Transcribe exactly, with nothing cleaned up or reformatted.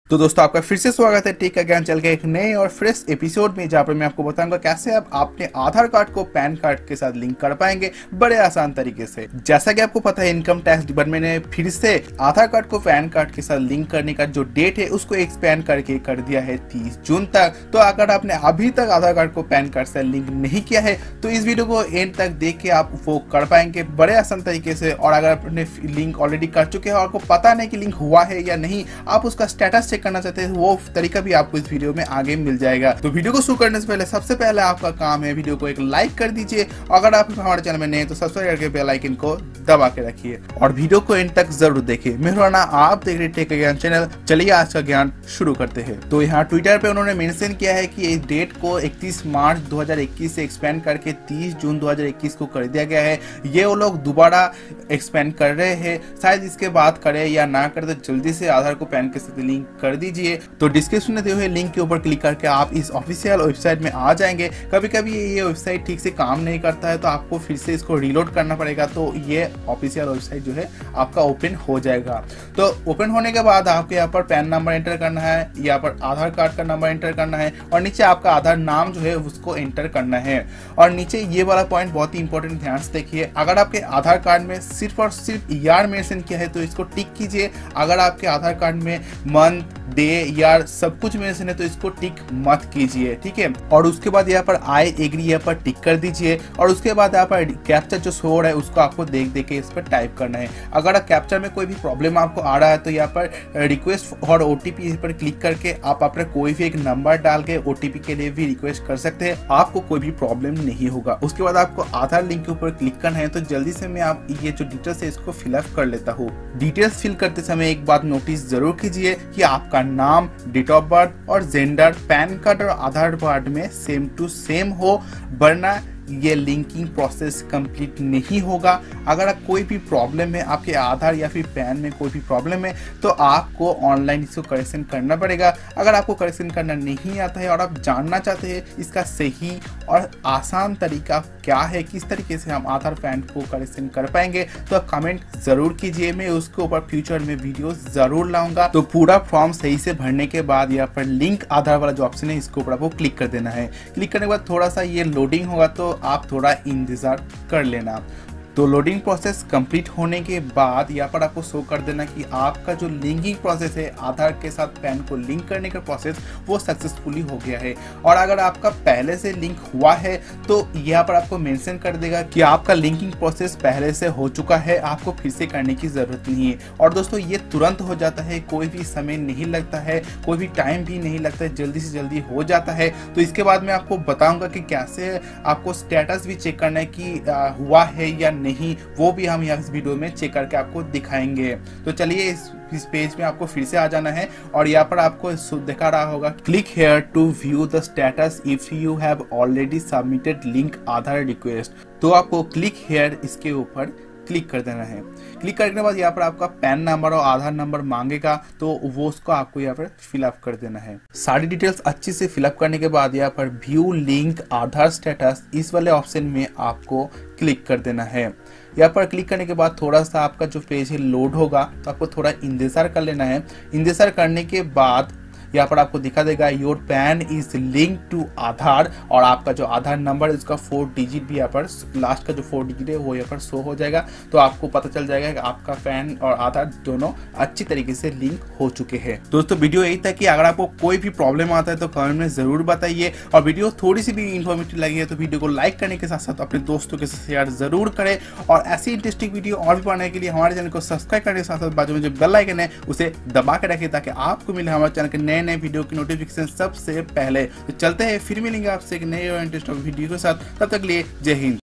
तो दोस्तों आपका फिर से स्वागत है टेक का ज्ञान चल के एक नए और फ्रेश एपिसोड में, जहाँ पर मैं आपको बताऊंगा कैसे आप अपने आधार कार्ड को पैन कार्ड के साथ लिंक कर पाएंगे बड़े आसान तरीके से। जैसा कि आपको पता है, इनकम टैक्स डिपार्टमेंट ने फिर से आधार कार्ड को पैन कार्ड के साथ लिंक करने का जो डेट है उसको एक्सपेंड करके कर दिया है तीस जून तक। तो अगर आपने अभी तक आधार कार्ड को पैन कार्ड से लिंक नहीं किया है तो इस वीडियो को एंड तक देख के आप वो कर पाएंगे बड़े आसान तरीके से। और अगर आपने लिंक ऑलरेडी कर चुके हैं और आपको पता नहीं कि लिंक हुआ है या नहीं, आप उसका स्टेटस करना चाहते हैं, वो तरीका भी आपको इस वीडियो में आगे मिल जाएगा। तो वीडियो को शुरू करने से पहले सबसे पहले आपका काम है वीडियो को एक लाइक कर दीजिए। अगर आप हमारे चैनल में नए हैं तो सब्सक्राइब करके बेल आइकन को दबा के रखिए और वीडियो को एंड तक जरूर देखिए। मेरा नाम आप देख रहे टेक ज्ञान चैनल। चलिए आज का ज्ञान शुरू करते हैं। तो यहाँ ट्विटर पे उन्होंने मेंशन किया है कि इस डेट को इकतीस मार्च दो हज़ार इक्कीस से एक्सपेंड करके तीस जून दो हज़ार इक्कीस को कर दिया गया है। ये वो लोग दोबारा एक्सपेंड कर रहे हैं, शायद इसके बाद करें या ना करें, तो जल्दी से आधार को पैन के साथ लिंक कर दीजिए। तो डिस्क्रिप्शन में दिए हुए लिंक के ऊपर क्लिक करके आप इस ऑफिशियल वेबसाइट में आ जाएंगे। कभी कभी ये वेबसाइट ठीक से काम नहीं करता है तो आपको फिर से इसको रीलोड करना पड़ेगा, तो ये ऑफिशियल वेबसाइट जो है आपका ओपन हो जाएगा। तो ओपन होने के बाद आपको यहाँ पर पैन नंबर एंटर करना है, यहाँ पर आधार कार्ड का नंबर एंटर करना है और नीचे आपका आधार नाम जो है उसको एंटर करना है। और नीचे ये वाला पॉइंट बहुत ही इंपॉर्टेंट, ध्यान से देखिए। अगर आपके आधार कार्ड में सिर्फ और सिर्फ ईयर मेंशन किया है तो इसको टिक कीजिए। अगर आपके आधार कार्ड में मंथ, डे, ईयर सब कुछ मेंशन है तो इसको टिक मत कीजिए, ठीक है। और उसके बाद यहाँ पर आई एग्री यहाँ पर टिक कर दीजिए और उसके बाद यहाँ पर कैप्चर जो शो हो रहा है उसको आपको देख देख के इस पर टाइप करना है। अगर कैप्चर में कोई भी प्रॉब्लम आपको आ रहा है तो यहाँ पर रिक्वेस्ट और ओटीपी पर क्लिक करके आप अपना कोई भी एक नंबर डाल के ओटीपी के लिए भी रिक्वेस्ट कर सकते हैं, आपको कोई भी प्रॉब्लम नहीं होगा। उसके बाद आपको आधार लिंक के ऊपर क्लिक करना है। तो जल्दी से मैं आप ये जो डिटेल्स है इसको फिलअप कर लेता हूँ। डिटेल्स फिल करते समय एक बात नोटिस जरूर कीजिए कि आपका नाम, डेट ऑफ बर्थ और जेंडर पैन कार्ड और आधार कार्ड में सेम टू सेम हो, वरना ये लिंकिंग प्रोसेस कंप्लीट नहीं होगा। अगर कोई भी प्रॉब्लम है, आपके आधार या फिर पैन में कोई भी प्रॉब्लम है तो आपको ऑनलाइन इसको करेक्शन करना पड़ेगा। अगर आपको करेक्शन करना नहीं आता है और आप जानना चाहते हैं इसका सही और आसान तरीका क्या है, किस तरीके से हम आधार पैन को करेक्शन कर पाएंगे, तो आप कमेंट जरूर कीजिए। मैं उसके ऊपर फ्यूचर में वीडियो जरूर लाऊंगा। तो पूरा फॉर्म सही से भरने के बाद यहाँ पर लिंक आधार वाला जो ऑप्शन है इसके ऊपर आपको क्लिक कर देना है। क्लिक करने के बाद थोड़ा सा ये लोडिंग होगा तो आप थोड़ा इंतजार कर लेना। तो लोडिंग प्रोसेस कंप्लीट होने के बाद यहाँ पर आपको शो कर देना कि आपका जो लिंकिंग प्रोसेस है, आधार के साथ पैन को लिंक करने का प्रोसेस, वो सक्सेसफुली हो गया है। और अगर आपका पहले से लिंक हुआ है तो यहाँ पर आपको मेंशन कर देगा कि आपका लिंकिंग प्रोसेस पहले से हो चुका है, आपको फिर से करने की जरूरत नहीं है। और दोस्तों ये तुरंत हो जाता है, कोई भी समय नहीं लगता है, कोई भी टाइम भी नहीं लगता है, जल्दी से जल्दी हो जाता है। तो इसके बाद मैं आपको बताऊंगा कि कैसे आपको स्टेटस भी चेक करना है कि आ, हुआ है या नहीं, वो भी हम यहाँ इस वीडियो में चेक करके आपको दिखाएंगे। तो चलिए इस इस पेज में आपको फिर से आ जाना है और यहाँ पर आपको दिखा रहा होगा click here to view the status if you have already submitted link Aadhaar request. तो आपको क्लिक हेयर इसके ऊपर क्लिक कर देना है। क्लिक करने के बाद यहाँ पर आपका पैन नंबर और आधार नंबर मांगेगा, तो वो उसको आपको यहाँ पर फिलअप कर देना है। सारी डिटेल्स अच्छी से फिलअप करने के बाद यहाँ पर व्यू लिंक आधार स्टेटस इस वाले ऑप्शन में आपको क्लिक कर देना है। यहाँ पर क्लिक करने के बाद थोड़ा सा आपका जो पेज है लोड होगा, तो आपको थोड़ा इंतजार कर लेना है। इंतजार करने के बाद यहाँ पर आपको दिखा देगा your PAN is link to Aadhaar, और आपका जो आधार नंबर इसका फोर डिजिट भी यहाँ पर लास्ट का जो फोर डिजिट है वो यहाँ पर शो हो जाएगा। तो आपको पता चल जाएगा कि आपका पैन और आधार दोनों अच्छी तरीके से लिंक हो चुके हैं। दोस्तों वीडियो यही था कि अगर आपको कोई भी प्रॉब्लम आता है तो कमेंट में जरूर बताइए, और वीडियो थोड़ी सी भी इन्फॉर्मेटिव लगी है तो वीडियो को लाइक करने के साथ साथ अपने दोस्तों के साथ शेयर जरूर करें। और ऐसी इंटरेस्टिंग वीडियो और भी पाने के लिए हमारे चैनल को सब्सक्राइब करने के साथ साथ बाजू में जो बेल आइकन है उसे दबा के रखिए ताकि आपको मिले हमारे चैनल के नए नए वीडियो की नोटिफिकेशन सबसे पहले। तो चलते हैं, फिर मिलेंगे आपसे एक नए और इंटरेस्टिंग वीडियो के साथ। तब तक लिए जय हिंद।